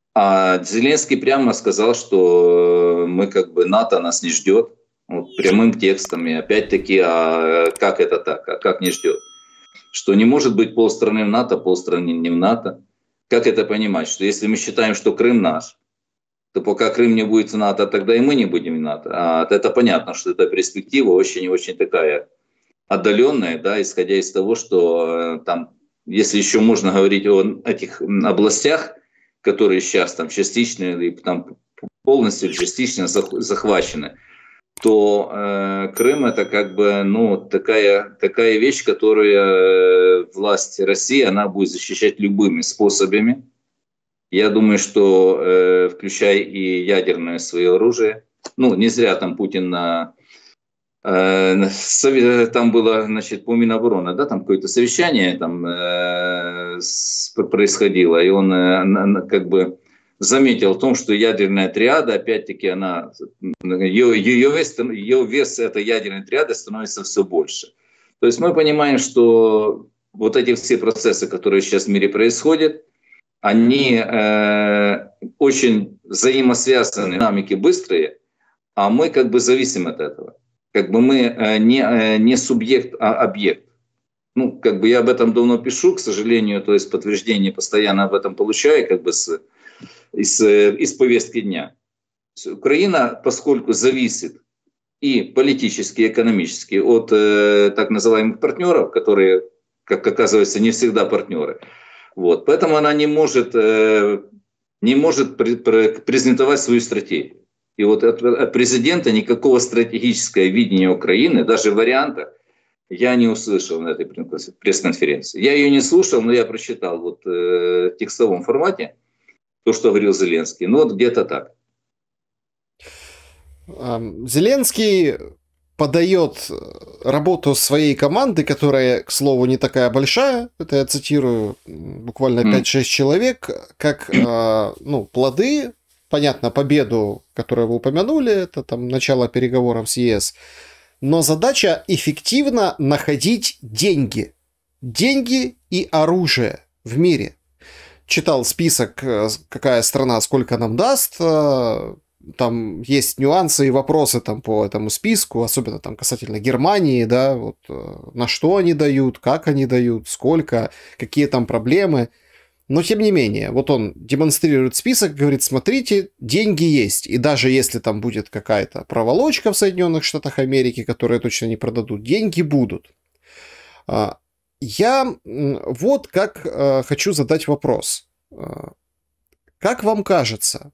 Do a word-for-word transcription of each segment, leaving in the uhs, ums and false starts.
А Зеленский прямо сказал, что мы как бы НАТО нас не ждет, вот, прямым текстом. И опять-таки, а как это так? А как не ждет? Что не может быть полстраны в НАТО, полстраны не в НАТО. Как это понимать? Что если мы считаем, что Крым наш, то пока Крым не будет в НАТО, тогда и мы не будем в НАТО. А это понятно, что эта перспектива очень-очень такая отдаленная, да, исходя из того, что э, там, если еще можно говорить о этих областях, которые сейчас там частично или там полностью частично захвачены, то э, Крым это как бы ну, такая, такая вещь, которую э, власть России она будет защищать любыми способами. Я думаю, что э, включая и ядерное свое оружие, ну не зря там Путин на э, там было, значит, по Минобороны, да, там какое-то совещание там э, происходило, и он э, как бы заметил о том, что ядерная триада, опять-таки, она, ее, ее, вес, ее вес этой ядерной триады становится все больше. То есть мы понимаем, что вот эти все процессы, которые сейчас в мире происходят, они э, очень взаимосвязаны, динамики быстрые, а мы как бы зависим от этого. Как бы мы э, не, э, не субъект, а объект. Ну, как бы я об этом давно пишу, к сожалению, то есть подтверждение постоянно об этом получаю, как бы с Из, из повестки дня. Украина, поскольку зависит и политически, и экономически от э, так называемых партнеров, которые, как оказывается, не всегда партнеры, вот, поэтому она не может, э, не может при, при, презентовать свою стратегию. И вот от, от президента никакого стратегического видения Украины, даже варианта, я не услышал на этой пресс-конференции. Я ее не слушал, но я прочитал вот, э, в текстовом формате то, что говорил Зеленский. Ну, вот где-то так. Зеленский подает работу своей команды, которая, к слову, не такая большая, это я цитирую, буквально пять-шесть человек, как ну, плоды, понятно, победу, которую вы упомянули, это там начало переговоров с ЕС, но задача эффективно находить деньги. Деньги и оружие в мире. Читал список, какая страна сколько нам даст, там есть нюансы и вопросы там по этому списку, особенно там касательно Германии, да, вот, на что они дают, как они дают, сколько, какие там проблемы. Но тем не менее, вот он демонстрирует список, говорит, смотрите, деньги есть, и даже если там будет какая-то проволочка в Соединенных Штатах Америки, которые точно не продадут, деньги будут. Я вот как э, хочу задать вопрос. Как вам кажется,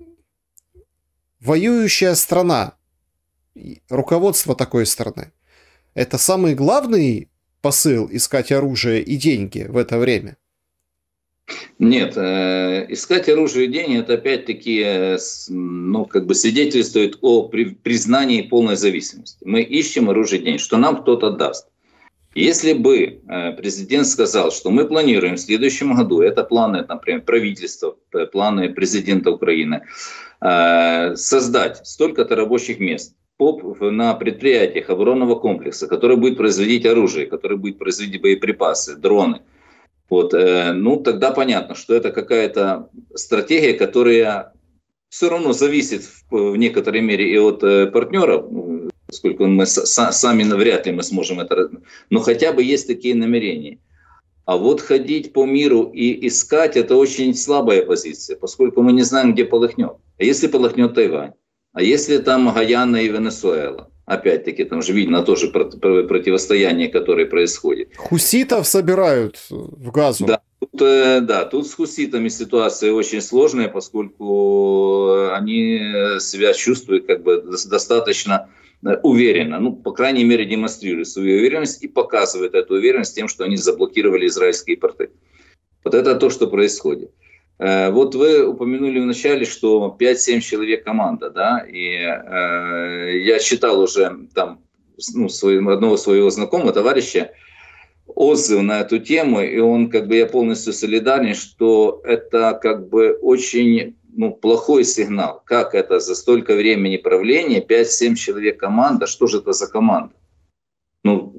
воюющая страна, руководство такой страны, это самый главный посыл искать оружие и деньги в это время? Нет, э, искать оружие и деньги, это опять-таки э, ну, как бы свидетельствует о при, признании полной зависимости. Мы ищем оружие и деньги, что нам кто-то даст. Если бы президент сказал, что мы планируем в следующем году, это планы, например, правительства, планы президента Украины, создать столько-то рабочих мест на предприятиях оборонного комплекса, который будет производить оружие, который будет производить боеприпасы, дроны, вот, ну тогда понятно, что это какая-то стратегия, которая все равно зависит в некоторой мере и от партнеров, поскольку мы сами вряд ли мы сможем это, но хотя бы есть такие намерения. А вот ходить по миру и искать, это очень слабая позиция, поскольку мы не знаем, где полыхнет. А если полыхнет Тайвань? А если там Гаяна и Венесуэла? Опять-таки, там же видно тоже противостояние, которое происходит. Хуситов собирают в Газу. Да. Тут, да, тут с хуситами ситуация очень сложная, поскольку они себя чувствуют как бы достаточно уверенно, ну, по крайней мере, демонстрируют свою уверенность и показывают эту уверенность тем, что они заблокировали израильские порты. Вот это то, что происходит. Вот вы упомянули вначале, что пять-семь человек команда, да, и э, я читал уже там ну, своего, одного своего знакомого, товарища, отзыв на эту тему, и он, как бы, я полностью солидарен, что это, как бы, очень ну, плохой сигнал. Как это за столько времени правления, пять-семь человек команда, что же это за команда? Ну,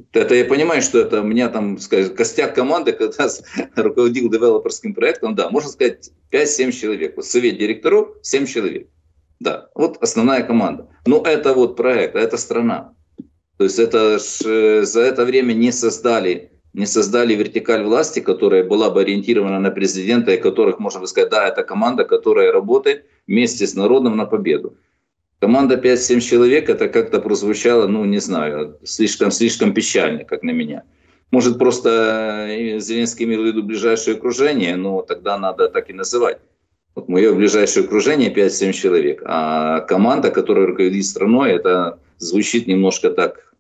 Это я понимаю, что это у меня там, скажем, костяк команды, когда руководил девелоперским проектом, да, можно сказать, пять-семь человек. Вот совет директоров семь человек. Да, вот основная команда. Но это вот проект, это страна. То есть это ж, за это время не создали, не создали вертикаль власти, которая была бы ориентирована на президента, и которых можно сказать, да, это команда, которая работает вместе с народом на победу. Команда пять-семь человек, это как-то прозвучало, ну, не знаю, слишком, слишком печально, как на меня. Может, просто Зеленский имел в виду ближайшее окружение, но тогда надо так и называть. Вот мое ближайшее окружение пять-семь человек, а команда, которая руководит страной, это звучит немножко так,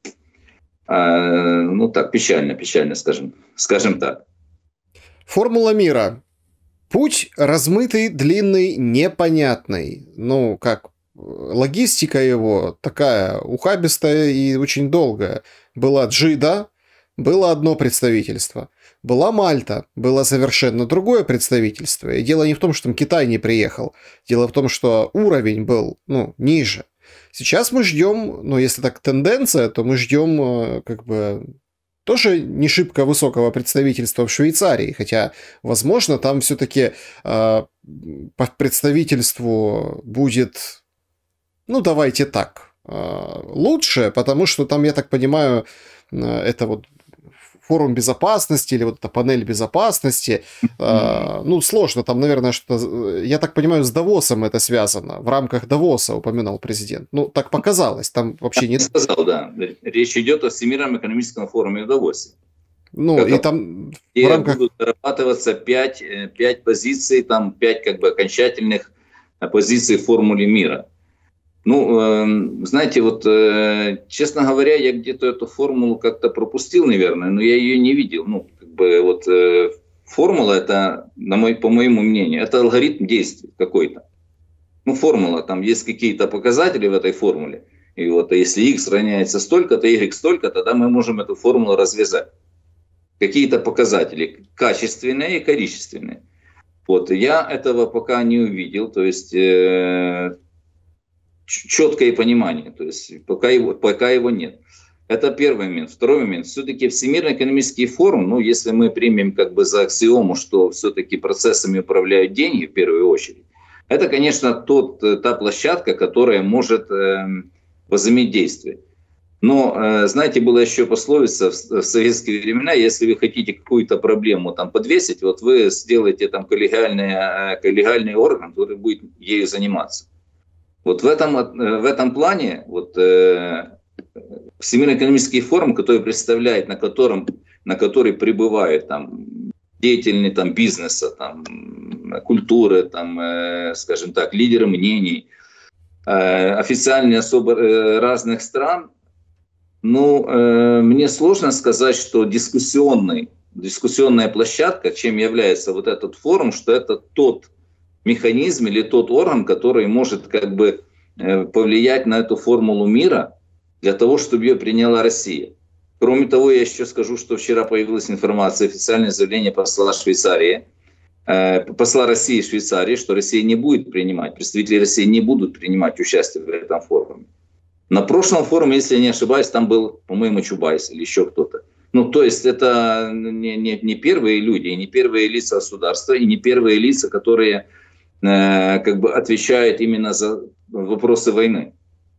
э, ну, так печально, печально, скажем, скажем так. Формула мира. Путь размытый, длинный, непонятный. Ну, как логистика его такая ухабистая и очень долгая. Была Джида, было одно представительство. Была Мальта, было совершенно другое представительство. И дело не в том, что там Китай не приехал. Дело в том, что уровень был, ну, ниже. Сейчас мы ждем, ну, если так тенденция, то мы ждем, как бы, тоже не шибко высокого представительства в Швейцарии. Хотя, возможно, там все-таки э, по представительству будет... Ну, давайте так, лучше, потому что там, я так понимаю, это вот форум безопасности или вот эта панель безопасности. Mm-hmm. Ну, сложно, там, наверное, что-то, я так понимаю, с Давосом это связано. В рамках Давоса упоминал президент. Ну, так показалось, там вообще нет... Я сказал, да. Речь идет о Всемирном экономическом форуме в Давосе. Ну, как и там в рамках... будут дорабатываться пять, пять позиций, там пять как бы окончательных позиций в формуле мира. Ну, э, знаете, вот, э, честно говоря, я где-то эту формулу как-то пропустил, наверное, но я ее не видел. Ну, как бы вот э, формула, это, на мой, по моему мнению, это алгоритм действий какой-то. Ну, формула, там есть какие-то показатели в этой формуле. И вот если x равняется столько-то, y столько, тогда мы можем эту формулу развязать. Какие-то показатели качественные и количественные. Вот, я этого пока не увидел, то есть... Э, четкое понимание, то есть пока его, пока его нет. Это первый момент. Второй момент. Все-таки Всемирный экономический форум, ну, если мы примем как бы за аксиому, что все-таки процессами управляют деньги в первую очередь, это, конечно, тот, та площадка, которая может э, возыметь действие. Но, э, знаете, была еще пословица в, в советские времена, если вы хотите какую-то проблему там подвесить, вот вы сделаете там коллегиальный, коллегиальный орган, который будет ею заниматься. Вот в этом, в этом плане вот, э, Всемирный экономический форум, который представляет, на, котором, на который прибывают там, деятели там, бизнеса, там, культуры, там, э, скажем так, лидеры мнений, э, официальные особо э, разных стран, ну, э, мне сложно сказать, что дискуссионный, дискуссионная площадка, чем является вот этот форум, что это тот механизм или тот орган, который может как бы повлиять на эту формулу мира для того, чтобы ее приняла Россия. Кроме того, я еще скажу, что вчера появилась информация, официальное заявление посла Швейцарии, э, посла России в Швейцарии, что Россия не будет принимать, представители России не будут принимать участие в этом форуме. На прошлом форуме, если я не ошибаюсь, там был, по-моему, Чубайс или еще кто-то. Ну, то есть это не, не, не первые люди, и не первые лица государства, и не первые лица, которые э, как бы отвечают именно за вопросы войны.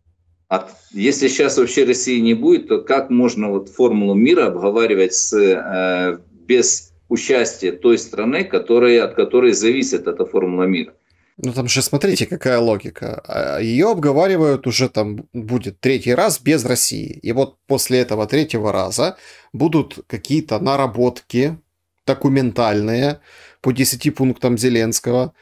А если сейчас вообще России не будет, то как можно вот формулу мира обговаривать с, э, без участия той страны, которая, от которой зависит эта формула мира? Ну там же смотрите, какая логика. Ее обговаривают уже там будет третий раз без России. И вот после этого третьего раза будут какие-то наработки документальные по десяти пунктам Зеленского.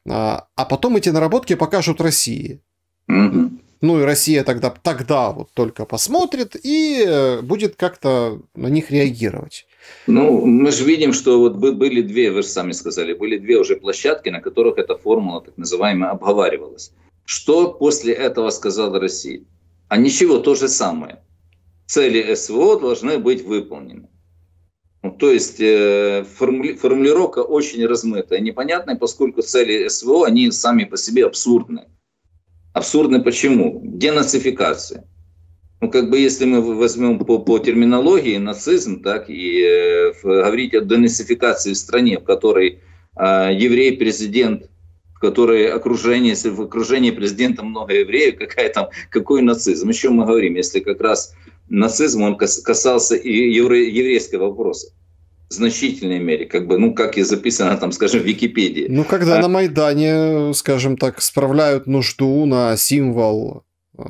А потом эти наработки покажут России. Mm-hmm. Ну и Россия тогда, тогда вот только посмотрит и будет как-то на них реагировать. Ну, мы же видим, что вот были две, вы же сами сказали, были две уже площадки, на которых эта формула, так называемая, обговаривалась. Что после этого сказала Россия? А ничего, то же самое. Цели СВО должны быть выполнены. Ну, то есть э, формули, формулировка очень размытая, непонятная, поскольку цели СВО, они сами по себе абсурдны. Абсурдны почему? Денацификация. Ну, как бы, если мы возьмем по, по терминологии нацизм, так, и э, говорить о денацификации в стране, в которой э, еврей-президент, в которой окружение, если в окружении президента много евреев, какая там, какой нацизм? О чем мы говорим, если как раз нацизм, он касался и евре, еврейского вопроса в значительной мере, как бы, ну, как и записано там, скажем, в Википедии. Ну, когда а, на Майдане, скажем так, справляют нужду на символ э,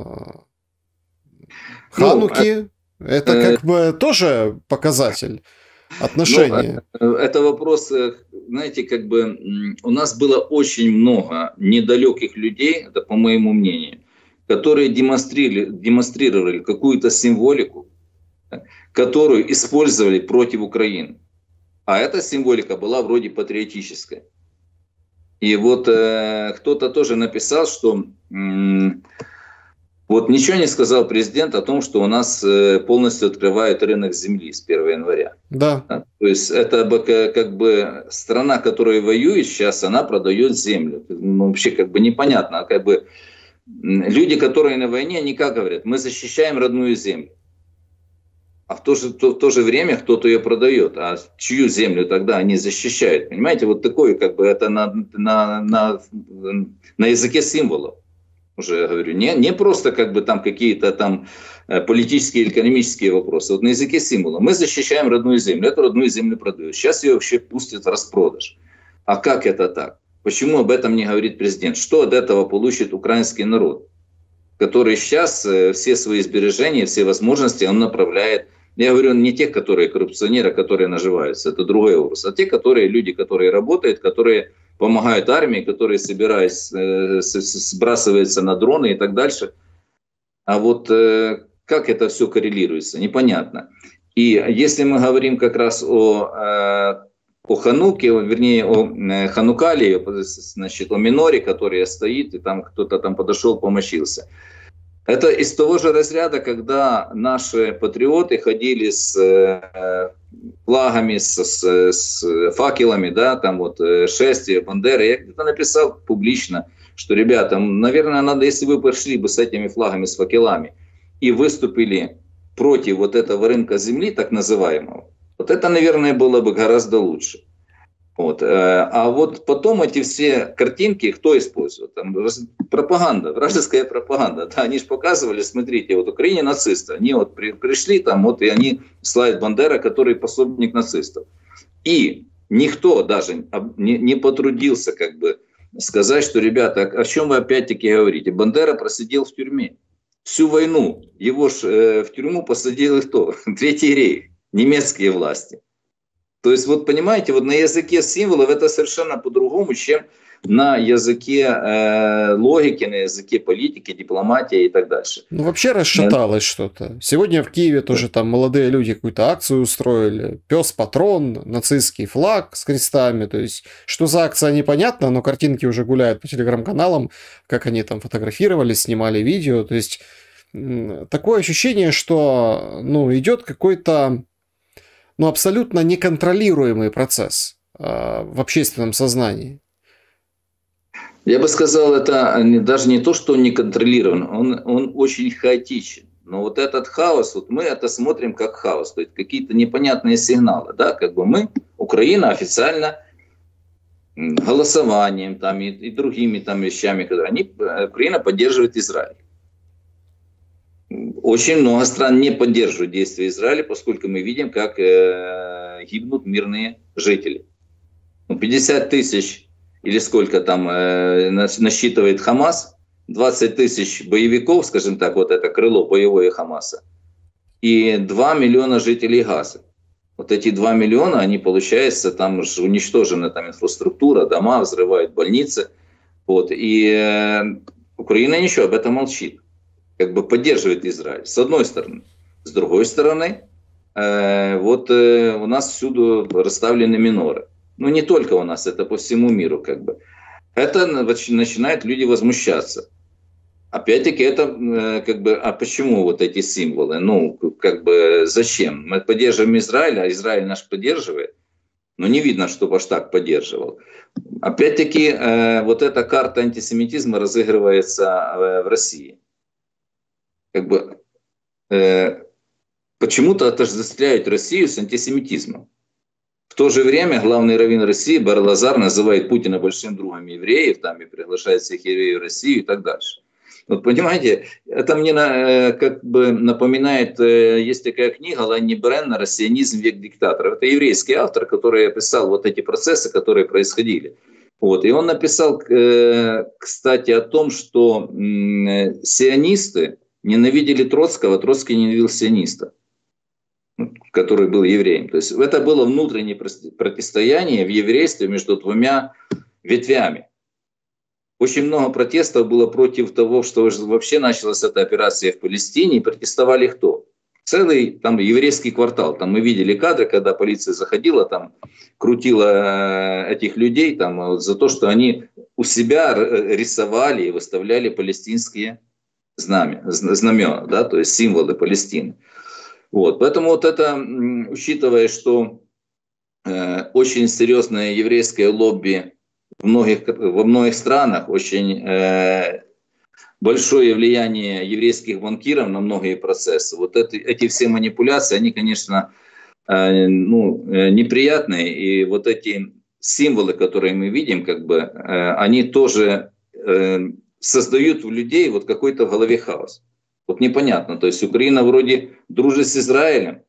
Хануки, ну, это э, как бы тоже показатель отношения. Ну, это вопрос, знаете, как бы у нас было очень много недалеких людей, это по моему мнению, которые демонстрировали, демонстрировали какую-то символику, которую использовали против Украины. А эта символика была вроде патриотическая. И вот э, кто-то тоже написал, что э, вот ничего не сказал президент о том, что у нас э, полностью открывают рынок земли с первого января. Да. Да? То есть это как бы страна, которая воюет сейчас, она продает землю. Ну, вообще как бы непонятно. Как бы люди, которые на войне, они как говорят? Мы защищаем родную землю. А в то же, то, в то же время кто-то ее продает. А чью землю тогда они защищают? Понимаете, вот такое, как бы это на, на, на, на языке символов. Уже я говорю, не, не просто как бы там какие-то там политические или экономические вопросы. Вот на языке символов. Мы защищаем родную землю. Эту родную землю продают. Сейчас ее вообще пустят в распродаж. А как это так? Почему об этом не говорит президент? Что от этого получит украинский народ? Который сейчас все свои сбережения, все возможности он направляет. Я говорю не тех, которые коррупционеры, которые наживаются, это другой вопрос, а те, которые люди, которые работают, которые помогают армии, которые, собираясь, сбрасываются на дроны и так дальше. А вот как это все коррелируется, непонятно. И если мы говорим как раз о, о Хануке, вернее о Ханукалии, значит, о миноре, который стоит, и там кто-то там подошел, помощился. Это из того же разряда, когда наши патриоты ходили с э, флагами, с, с, с факелами, да, там вот э, шествие, бандеры. Я где-то написал публично, что, ребята, наверное, надо, если вы пошли бы с этими флагами, с факелами и выступили против вот этого рынка земли, так называемого, вот это, наверное, было бы гораздо лучше. Вот. А вот потом эти все картинки кто использует? Там пропаганда, вражеская пропаганда. Да, они же показывали, смотрите, вот в Украине нацисты. Они вот при, пришли там, вот и они славят Бандера, который пособник нацистов. И никто даже не, не потрудился как бы сказать, что, ребята, о чем вы опять-таки говорите? Бандера просидел в тюрьме. Всю войну его ж, э, в тюрьму посадил кто? Третий рейх, немецкие власти. То есть, вот понимаете, вот на языке символов это совершенно по-другому, чем на языке э, логики, на языке политики, дипломатии и так дальше. Ну, вообще расшаталось что-то. Сегодня в Киеве тоже там молодые люди какую-то акцию устроили. Пес-патрон, нацистский флаг с крестами. То есть, что за акция, непонятно, но картинки уже гуляют по телеграм-каналам, как они там фотографировались, снимали видео. То есть, такое ощущение, что, ну, идет какой-то ну, абсолютно неконтролируемый процесс э, в общественном сознании. Я бы сказал, это даже не то, что он не контролирован, он, он очень хаотичен. Но вот этот хаос, вот мы это смотрим как хаос, то есть какие-то непонятные сигналы. Да? Как бы мы, Украина официально голосованием там, и, и другими там вещами, которые они, Украина поддерживает Израиль. Очень много стран не поддерживают действия Израиля, поскольку мы видим, как э, гибнут мирные жители. пятьдесят тысяч или сколько там э, насчитывает Хамас, двадцать тысяч боевиков, скажем так, вот это крыло боевое Хамаса, и два миллиона жителей Газы. Вот эти два миллиона, они, получается, там же уничтожена там инфраструктура, дома, взрывают больницы. Вот, и э, Украина ничего, об этом молчит. Как бы поддерживает Израиль, с одной стороны. С другой стороны, э, вот э, у нас всюду расставлены миноры. Ну, не только у нас, это по всему миру как бы. Это начинают люди возмущаться. Опять-таки, это э, как бы, а почему вот эти символы? Ну, как бы, зачем? Мы поддерживаем Израиль, а Израиль наш поддерживает. Но не видно, чтобы аж так поддерживал. Опять-таки, э, вот эта карта антисемитизма разыгрывается э, в России. Как бы э, почему-то отождествляют Россию с антисемитизмом. В то же время главный раввин России Бар-Лазар называет Путина большим другом евреев, там и приглашает всех евреев в Россию и так дальше. Вот понимаете, это мне э, как бы напоминает, э, есть такая книга Ланни Бреннера «Сионизм. Век диктаторов». Это еврейский автор, который описал вот эти процессы, которые происходили. Вот. И он написал, э, кстати, о том, что э, сионисты ненавидели Троцкого, Троцкий ненавидел сиониста, который был евреем. То есть это было внутреннее противостояние в еврействе между двумя ветвями. Очень много протестов было против того, что вообще началась эта операция в Палестине, и протестовали кто? Целый там еврейский квартал. Там мы видели кадры, когда полиция заходила, там крутила этих людей там, за то, что они у себя рисовали и выставляли палестинские знамя, знамена, да, то есть символы Палестины. Вот. Поэтому вот это, учитывая, что э, очень серьезное еврейское лобби в многих, во многих странах, очень э, большое влияние еврейских банкиров на многие процессы. Вот это, эти все манипуляции, они, конечно, э, ну, неприятные. И вот эти символы, которые мы видим, как бы, э, они тоже э, создают у людей вот какой-то в голове хаос. Вот непонятно. То есть Украина вроде дружит с Израилем,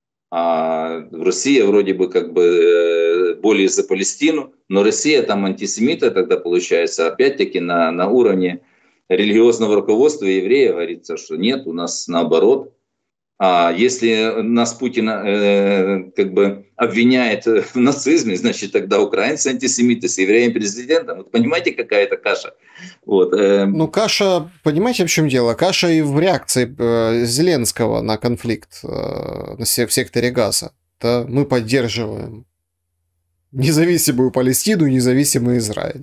а Россия вроде бы как бы более за Палестину, но Россия там антисемиты тогда получается, опять-таки на, на уровне религиозного руководства евреев говорится, что нет, у нас наоборот. А если нас Путин э, как бы обвиняет в нацизме, значит тогда украинцы антисемиты с евреем-президентом. Вот понимаете, какая это каша? Вот, э... Ну каша, понимаете, в чем дело? Каша и в реакции э, Зеленского на конфликт э, на се- в секторе Газа. Да, мы поддерживаем независимую Палестину и независимый Израиль.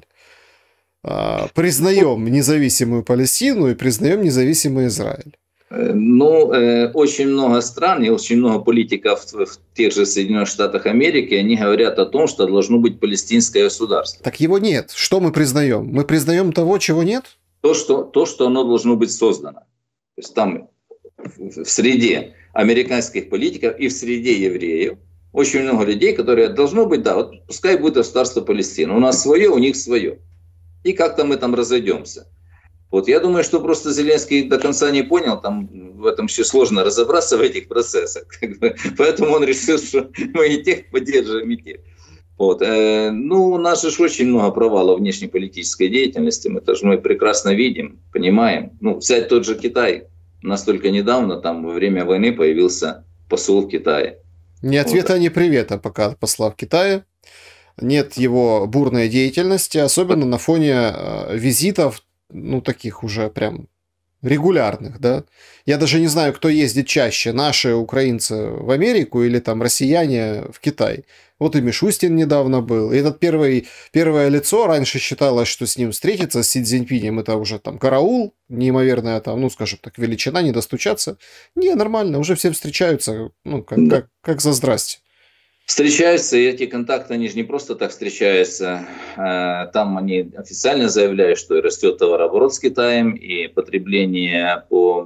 Э, признаем независимую Палестину и признаем независимый Израиль. Ну, э, очень много стран и очень много политиков в, в тех же Соединенных Штатах Америки, они говорят о том, что должно быть палестинское государство. Так его нет. Что мы признаем? Мы признаем того, чего нет? То, что, то, что оно должно быть создано. То есть там в, в среде американских политиков и в среде евреев очень много людей, которые должно быть, да, вот пускай будет государство Палестина. У нас свое, у них свое. И как-то мы там разойдемся. Вот, я думаю, что просто Зеленский до конца не понял, там в этом еще сложно разобраться в этих процессах. Поэтому он решил, что мы и тех поддерживаем, и тех. Вот. Ну, у нас же очень много провалов внешнеполитической деятельности, мы это же мы прекрасно видим, понимаем. Ну, взять тот же Китай. У нас только недавно, там, во время войны появился посол в Китае. Ни ответа, вот. Ни привета пока от посла в Китае. Нет его бурной деятельности, особенно на фоне визитов, ну, таких уже прям регулярных, да. Я даже не знаю, кто ездит чаще, наши украинцы в Америку или там россияне в Китай. Вот и Мишустин недавно был. И этот первый, первое лицо, раньше считалось, что с ним встретиться, с Си Цзиньпинем, это уже там караул, неимоверная там, ну, скажем так, величина, не достучаться. Не, нормально, уже все встречаются, ну, как, да. как, как за здрасте. Встречаются, и эти контакты, они же не просто так встречаются. Там они официально заявляют, что и растет товарооборот с Китаем, и потребление по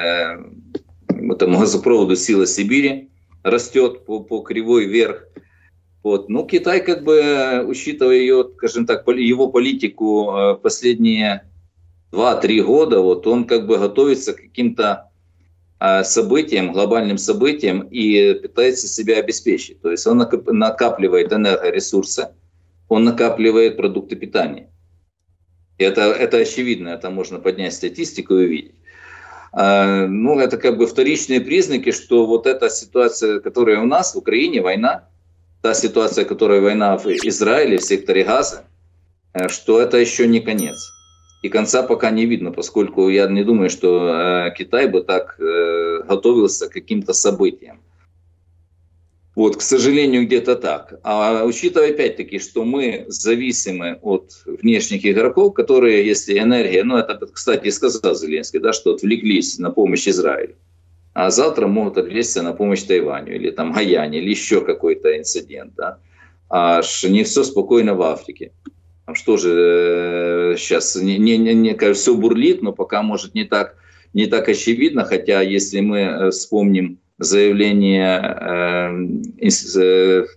этому газопроводу «Сила Сибири» растет по, по кривой вверх. Вот. Ну, Китай, как бы, учитывая ее, скажем так, его политику последние два-три года, вот, он как бы готовится к каким-то событиям, глобальным событиям и пытается себя обеспечить. То есть он накапливает энергоресурсы, он накапливает продукты питания. И это, это очевидно, это можно поднять статистику и увидеть. А, ну, это как бы вторичные признаки, что вот эта ситуация, которая у нас в Украине, война, та ситуация, которая война в Израиле, в секторе Газа, что это еще не конец. И конца пока не видно, поскольку я не думаю, что э, Китай бы так э, готовился к каким-то событиям. Вот, к сожалению, где-то так. А учитывая опять-таки, что мы зависимы от внешних игроков, которые, если энергия, ну это, кстати, сказал Зеленский, да, что отвлеклись на помощь Израилю, а завтра могут отвлечься на помощь Тайваню или там Гаяне, или еще какой-то инцидент. Да. Аж не все спокойно в Африке. Там что же э, сейчас не, не, не, не, все бурлит, но пока может не так, не так очевидно, хотя если мы вспомним заявление э,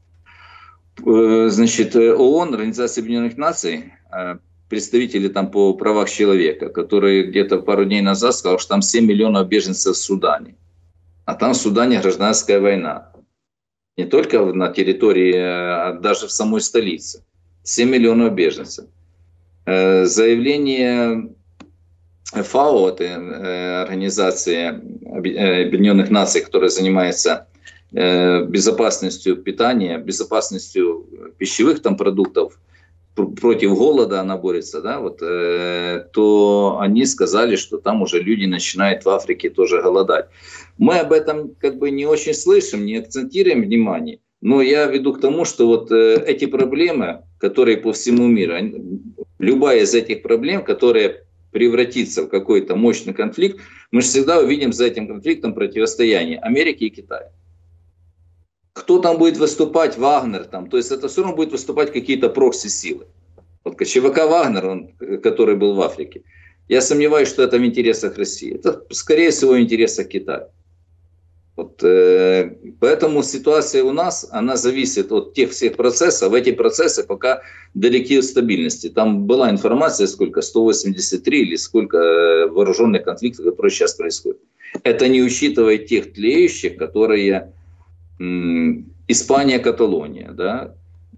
э, значит, ООН, Организации Объединенных Наций, э, представители там по правах человека, который где-то пару дней назад сказал, что там семь миллионов беженцев в Судане. А там в Судане гражданская война. Не только на территории, а даже в самой столице. семь миллионов беженцев. Э, заявление ФАО, это Организация Объединенных Наций, которая занимается безопасностью питания, безопасностью пищевых там продуктов, против голода она борется, да, вот, то они сказали, что там уже люди начинают в Африке тоже голодать. Мы об этом как бы не очень слышим, не акцентируем внимание, но я веду к тому, что вот эти проблемы, которые по всему миру, любая из этих проблем, которые превратится в какой-то мощный конфликт, мы же всегда увидим за этим конфликтом противостояние Америки и Китая. Кто там будет выступать? Вагнер там. То есть это все равно будут выступать какие-то прокси-силы. Вот ЧВК Вагнер, он, который был в Африке. Я сомневаюсь, что это в интересах России. Это, скорее всего, в интересах Китая. Вот, э, поэтому ситуация у нас, она зависит от тех всех процессов. Эти процессы пока далеки от стабильности. Там была информация, сколько, сто восемьдесят три или сколько вооруженных конфликтов, которые сейчас происходят. Это не учитывая тех тлеющих, которые м, Испания, Каталония, да,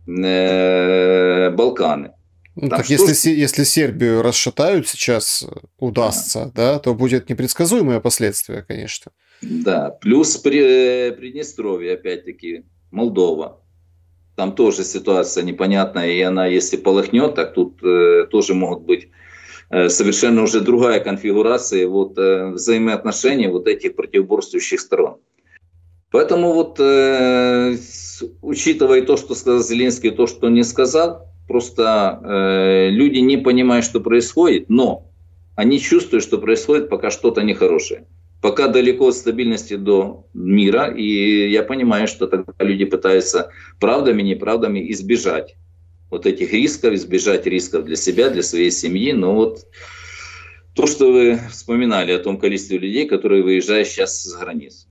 э, Балканы. Ну, Там так что... если, если Сербию расшатают сейчас, удастся, да. Да, то будет непредсказуемые последствия, конечно. Да, плюс при, Приднестровье, опять-таки, Молдова. Там тоже ситуация непонятная, и она, если полыхнет, так тут э, тоже могут быть э, совершенно уже другая конфигурация вот, э, взаимоотношений вот этих противоборствующих сторон. Поэтому вот, э, учитывая то, что сказал Зеленский, то, что не сказал, просто э, люди не понимают, что происходит, но они чувствуют, что происходит пока что-то нехорошее. Пока далеко от стабильности до мира, и я понимаю, что тогда люди пытаются правдами, неправдами избежать вот этих рисков, избежать рисков для себя, для своей семьи. Но вот то, что вы вспоминали о том количестве людей, которые выезжают сейчас за границу.